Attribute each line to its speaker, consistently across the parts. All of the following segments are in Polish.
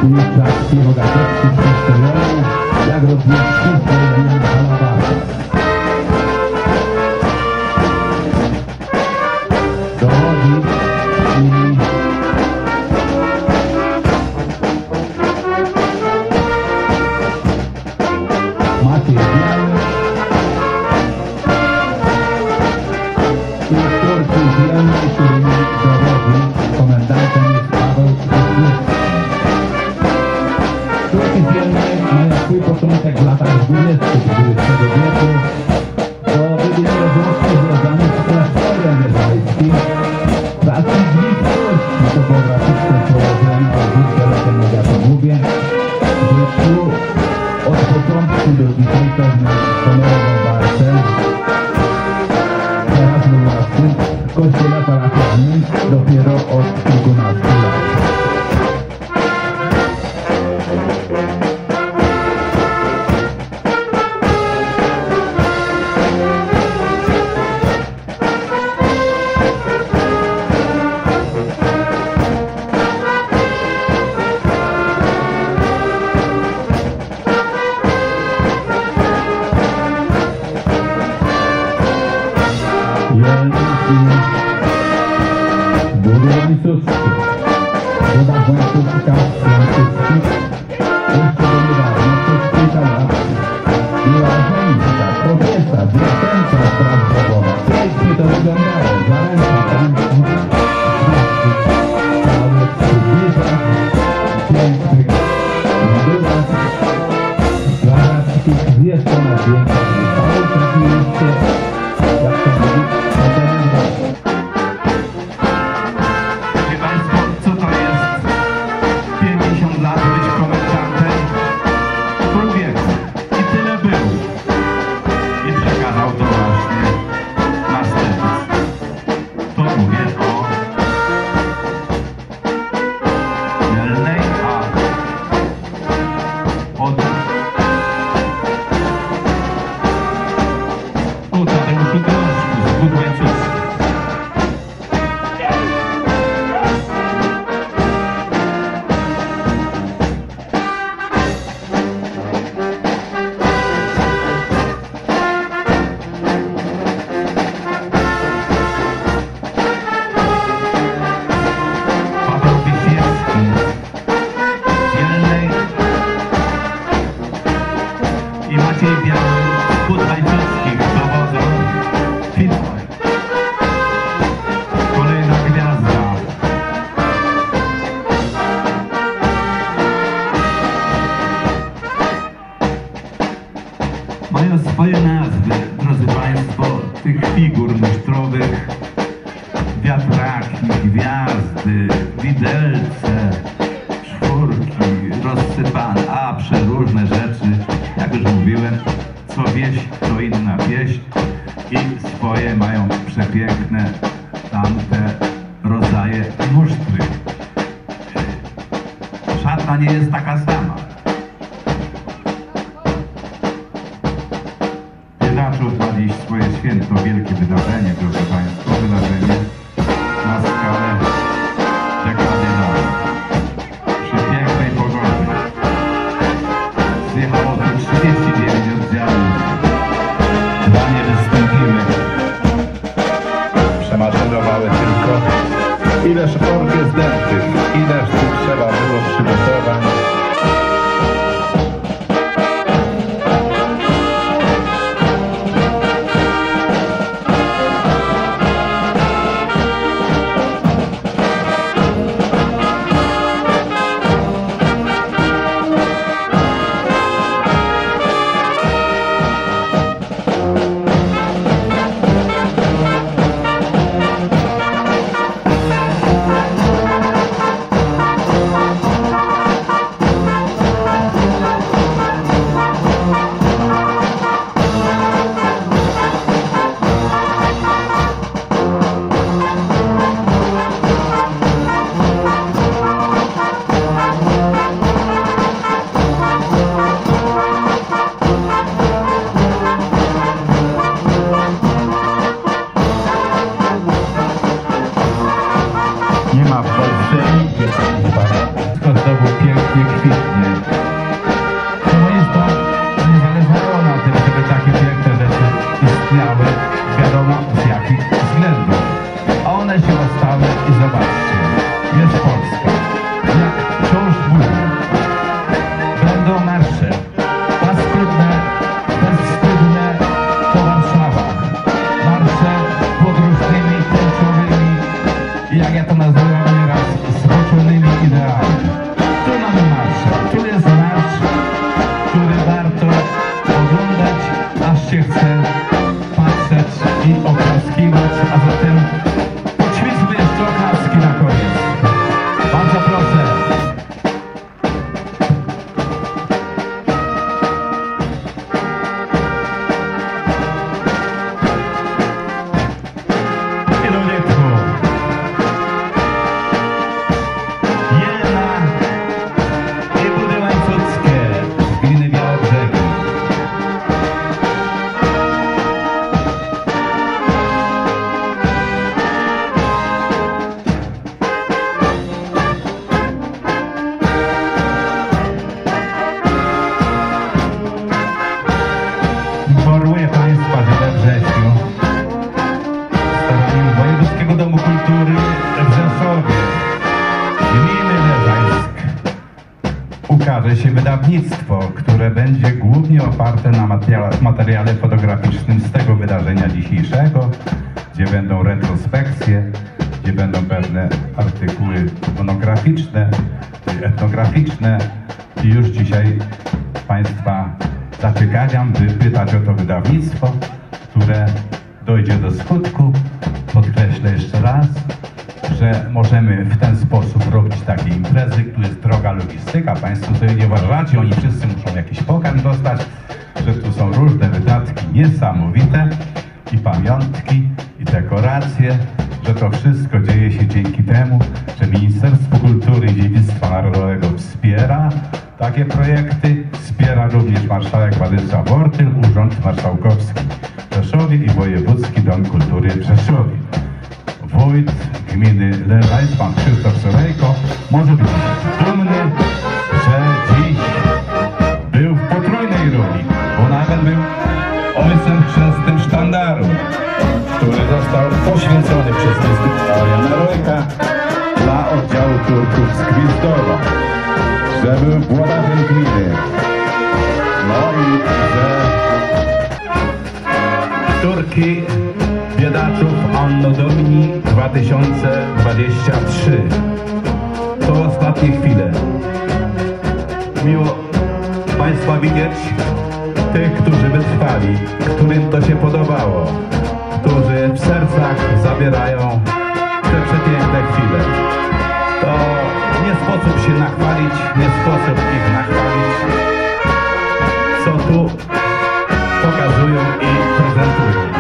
Speaker 1: Uliczarski, Rogatowski, Przyszczelony, jak rozwieszczy swoje Halabasa. Dowodzi i Maciej Biały i Turcy Bielny, którymi dowodzi komendantem jest Paweł Krasniewski. Turcy Bielny mają swój początek w latach 20. XX wieku, bo byli rozmówcy związani z klasztorem jezuickim, pracy bliskości topograficzne położenia odwrócenia, jak to mówię, że tu od początku do dzisiaj pewną honorową walkę. Teraz w kościele parafialnym dopiero od kilkunastu lat. Łańcuski, woda Łańcuska, Łańcuski, jeszcze do niedawna przez kilka lat była żeńska, kobieta, dziewczęca sprawowa. Pięknie to wyglądało, zaręcza tańcu, ale w przybliżach pięknych mundurach, galaktycznych jest ponad wieka, cały czas jeszcze, jak to mówi,
Speaker 2: mają swoje nazwy, drodzy Państwo, tych figur musztrowych: wiatraki, gwiazdy, widelce, czwórki, rozsypane, a przeróżne rzeczy. Jak już mówiłem, co wieś, to inna wieś i swoje mają przepiękne tamte rodzaje musztry. Szatna nie jest taka sama. Zaczął dziś swoje święto, wielkie wydarzenie, proszę Państwa, wydarzenie na skalę dekady lat. Przy pięknej pogodzie zjechało tu 39 oddziałów. Dwa nie wystąpiły. Przemaszerowały tylko ileż orkiestr dętych, ileż tu trzeba było przygotować. ukaże się wydawnictwo, które będzie głównie oparte na materiale fotograficznym z tego wydarzenia dzisiejszego, gdzie będą retrospekcje, gdzie będą pewne artykuły monograficzne, etnograficzne. I już dzisiaj Państwa zaciekawiam, by pytać o to wydawnictwo, które dojdzie do skutku. Podkreślę jeszcze raz, że możemy w ten sposób robić takie imprezy, tu jest droga logistyka. Państwo sobie nie uważacie, oni wszyscy muszą jakiś pokarm dostać, że tu są różne wydatki niesamowite i pamiątki, i dekoracje, że to wszystko dzieje się dzięki temu, że Ministerstwo Kultury i Dziedzictwa Narodowego wspiera takie projekty, wspiera również marszałek Władysław Wortyl, Urząd Marszałkowski w Rzeszowie i Wojewódzki Dom Kultury w Rzeszowie. Wójt gminy Lewajs, pan Krzysztof Solejko, może być dumny, że dziś był w potrójnej roli, bo nawet był ojcem chrzestnym sztandaru, który został poświęcony przez biskupa Jana Rojka dla oddziału Turków z Gwizdowa, że był włodarzem gminy, no i że Turki biedaczów Anno Domini 2023. To ostatnie chwile. Miło Państwa widzieć, tych, którzy wytrwali, którym to się podobało, którzy w sercach zabierają te przepiękne chwile. To nie sposób się nachwalić, nie sposób ich nachwalić, co tu pokazują i prezentują.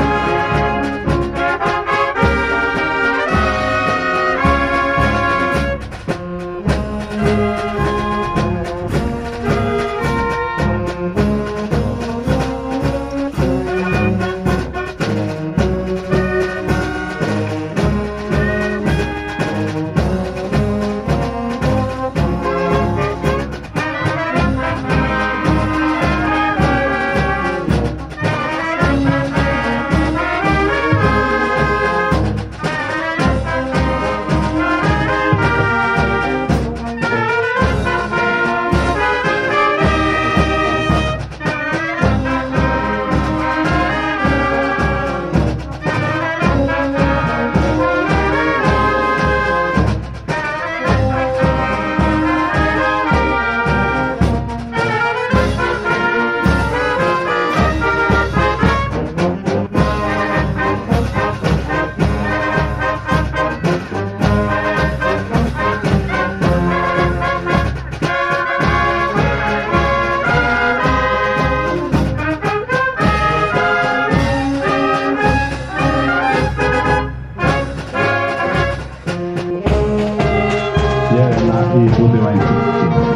Speaker 2: I budy łańcuchów.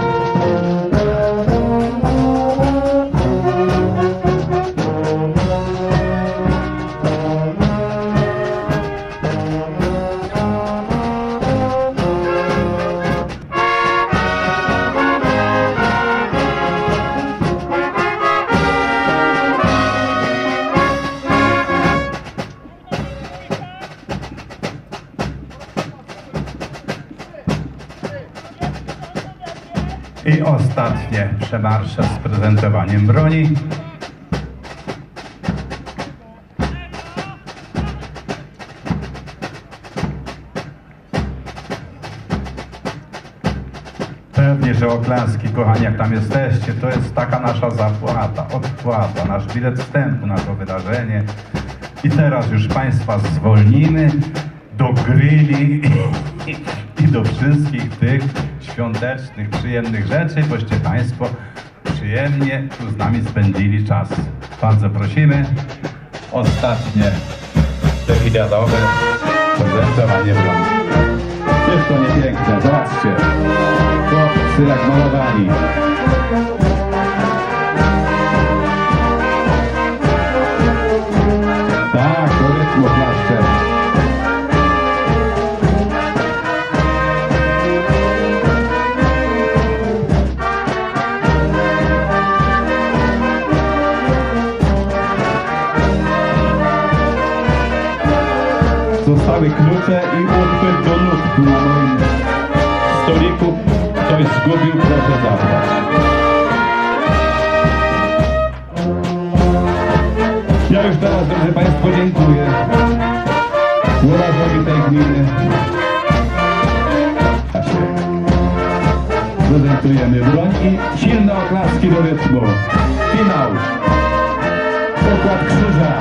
Speaker 2: I ostatnie przemarsze z prezentowaniem broni. Pewnie, że oklaski, kochani, jak tam jesteście, to jest taka nasza zapłata, odpłata, nasz bilet wstępu na to wydarzenie. I teraz już Państwa zwolnimy do grilli i do wszystkich tych świątecznych, przyjemnych rzeczy, boście Państwo przyjemnie tu z nami spędzili czas. Bardzo prosimy. Ostatnie defiladowe prezentowanie broni. Jest to niepiękne, zobaczcie. Chłopcy jak malowani. Tak, do rytmu klaszcze. Zostały klucze i uchwyt do nóg na moim stoliku. To
Speaker 1: ktoś zgubił, proszę zabrać. Ja już teraz, drodzy Państwo, dziękuję włodarzowi tej gminy. Prezentujemy broń i silne oklaski do rytmu. Finał. Układ krzyża.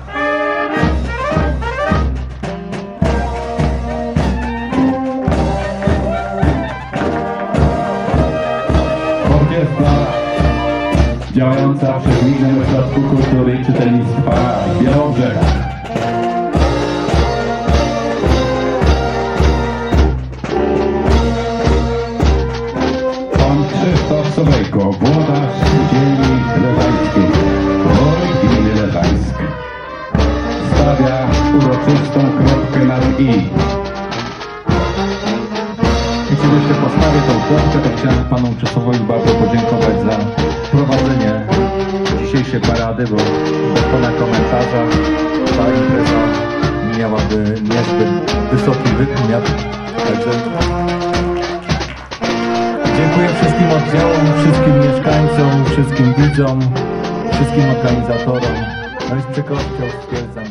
Speaker 1: Orkiestra działająca przy Gminnym Ośrodku Kultury i Czytelnictwa Białobrzeg. Pan Krzysztof Sobejko, włodarz ziemi leżańskiej, wójt gminy Leżańsk, stawia uroczystą kropkę nad i.
Speaker 3: Jeśli jeszcze postawię tą kropkę, to chciałem panu Czesławowi bardzo podziękować za prowadzenie dzisiejszej parady, bo bez pana komentarza ta impreza miałaby niezbyt wysoki wymiar. Także dziękuję wszystkim oddziałom, wszystkim mieszkańcom, wszystkim widzom, wszystkim organizatorom. No i z przykrością stwierdzam,